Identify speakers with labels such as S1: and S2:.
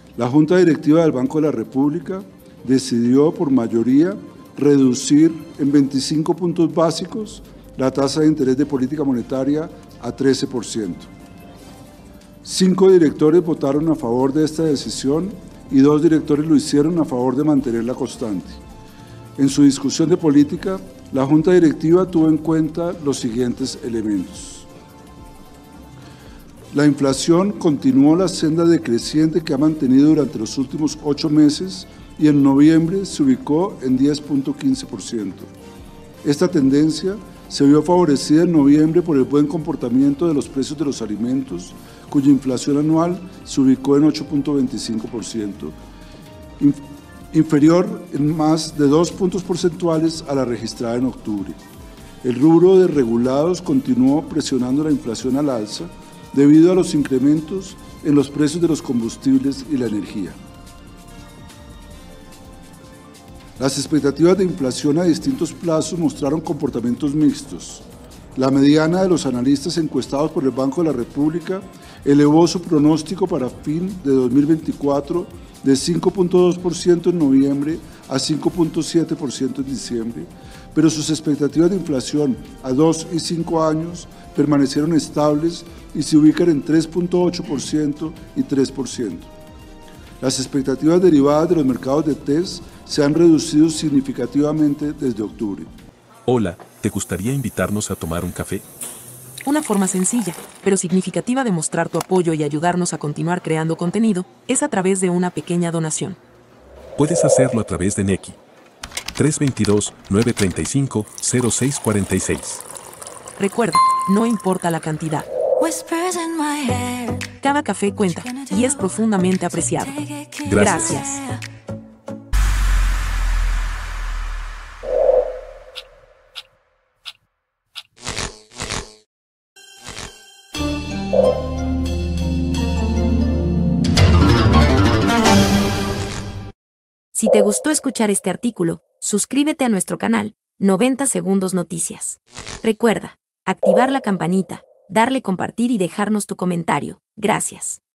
S1: La Junta Directiva del Banco de la República decidió por mayoría reducir en 25 puntos básicos la tasa de interés de política monetaria a 13%. 5 directores votaron a favor de esta decisión y 2 directores lo hicieron a favor de mantenerla constante. En su discusión de política, la Junta Directiva tuvo en cuenta los siguientes elementos. La inflación continuó la senda decreciente que ha mantenido durante los últimos 8 meses y en noviembre se ubicó en 10.15%. Esta tendencia se vio favorecida en noviembre por el buen comportamiento de los precios de los alimentos, cuya inflación anual se ubicó en 8.25%, inferior en más de 2 puntos porcentuales a la registrada en octubre. El rubro de regulados continuó presionando la inflación al alza debido a los incrementos en los precios de los combustibles y la energía. Las expectativas de inflación a distintos plazos mostraron comportamientos mixtos. La mediana de los analistas encuestados por el Banco de la República elevó su pronóstico para fin de 2024 de 5.2% en noviembre a 5.7% en diciembre, pero sus expectativas de inflación a 2 y 5 años permanecieron estables y se ubican en 3.8% y 3%. Las expectativas derivadas de los mercados de TES se han reducido significativamente desde octubre.
S2: Hola, ¿te gustaría invitarnos a tomar un café?
S3: Una forma sencilla, pero significativa de mostrar tu apoyo y ayudarnos a continuar creando contenido es a través de una pequeña donación.
S2: Puedes hacerlo a través de Nequi. 322-935-0646.
S3: Recuerda, no importa la cantidad. Cada café cuenta y es profundamente apreciado. Gracias.
S4: Si te gustó escuchar este artículo, suscríbete a nuestro canal, 90 Segundos Noticias. Recuerda, activar la campanita, darle compartir y dejarnos tu comentario. Gracias.